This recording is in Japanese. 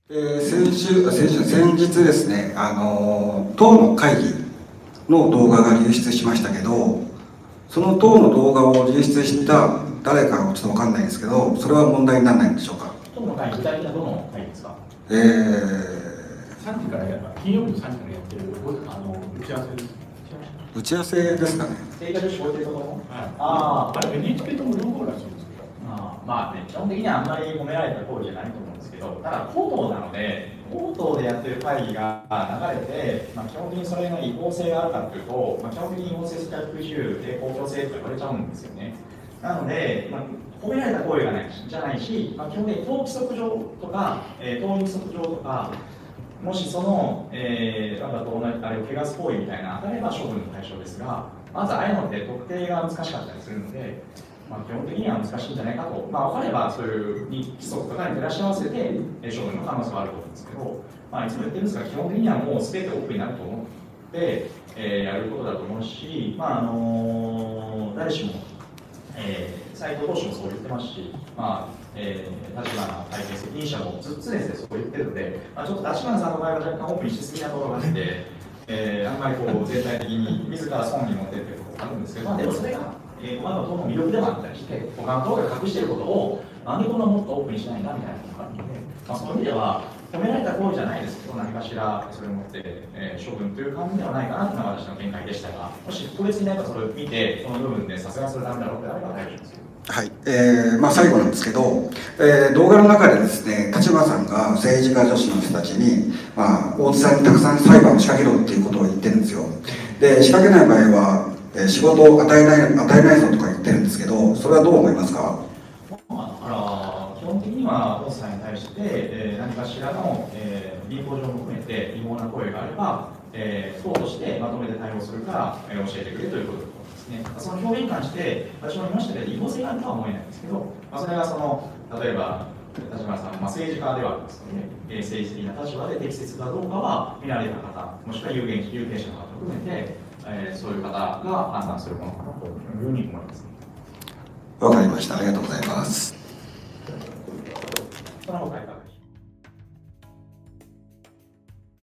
先日ですね、党の会議の動画が流出しましたけど、その党の動画を流出した誰かはちょっと分かんないですけど、それは問題にならないんでしょうか。 党の会議、具体的などの会議ですか。 3時から金曜日の3時からやってる打ち合わせです。 打ち合わせですかね。 政治家女子小池とも。 あれ NHK とも両方らしいんですけど。 まあね、基本的にはあんまり褒められた行為じゃないと思うんですけど、ただ口頭なので、口頭でやってる会議が流れて、基本的にそれが違法性があるかというと、基本的に違法性、スキャップイシューで公共性と言われちゃうんですよね。なので、褒められた行為がないじゃないし、基本的に党規則上とか、党員規則上とか、もしその、あれを汚す行為みたいな当たれば処分の対象ですが、まずああいうのって特定が難しかったりするので、基本的には難しいんじゃないかと、分かればそういう規則とかに照らし合わせて処分の可能性はあると思うんですけど、いつも言ってるんですが、基本的にはもう全てオープンになると思って、やることだと思うし、誰しも、斉藤党首もそう言ってますし、立花会計責任者も常々そう言ってるので、ちょっと立花さんの場合は若干オープンにしすぎなところがあって、あんまり全体的に自ら損に持っているということがあるんですけど、でもそれが他の党の魅力でもあったりして、他の党が隠していることをなんでこんなもっとオープンにしないんだみたいなことがあるので、そういう意味では褒められた行為じゃないですけど、何かしらそれを持って、処分という感じではないかなというのが私の見解でしたが、もし個別にそれを見て、その部分でさすがにそれダメだろうとあれば大丈夫ですよ。 はい、最後なんですけど、動画の中でですね、立花さんが政治家女子の人たちに、大津さんにたくさん裁判を仕掛けろっていうことを言ってるんですよ。で、仕掛けない場合は、仕事を与えないぞとか言ってるんですけど、それはどう思いますか。 基本的には大津さんに対して、何かしらの、民法上も含めて違法な行為があれば、党としてまとめて対応するから、教えてくれということですね。その表現に関して私も言いましたけど、違法性があるとは思えないんですけど、それが例えば立花さん、政治家ではあるんですので、政治的な立場で適切かどうかは見られた方、もしくは有権者の方を含めて、そういう方が判断するものかなというふうに思います。 わかりました。ありがとうございます。 その他